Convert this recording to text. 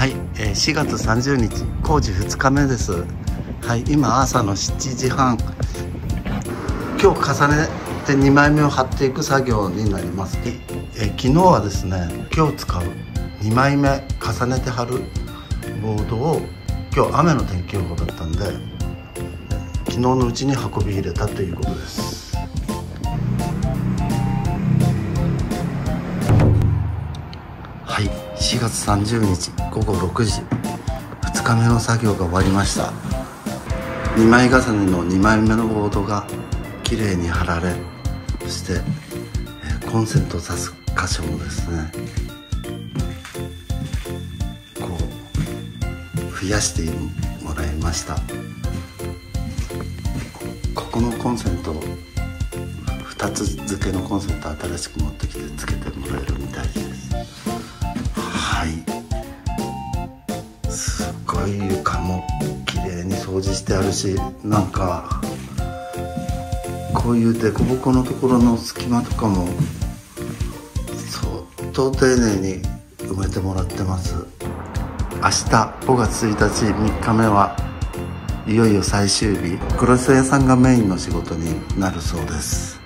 はい、4月30日工事2日目です。はい、今朝の7時半。今日重ねて2枚目を貼っていく作業になります。昨日はですね、今日使う2枚目重ねて貼るボードを今日雨の天気予報だったんで昨日のうちに運び入れたということです。はい、4月30日午後6時2日目の作業が終わりました。2枚重ねの2枚目のボードがきれいに貼られ、そしてコンセントを挿す箇所もですねこう増やしてもらいました。ここのコンセント2つ付けのコンセント新しく持ってきてつけてもらえるみたいです。はい、すごい床もきれいに掃除してあるし、なんかこういう凸凹のところの隙間とかも相当丁寧に埋めてもらってます。明日5月1日3日目はいよいよ最終日、クロス屋さんがメインの仕事になるそうです。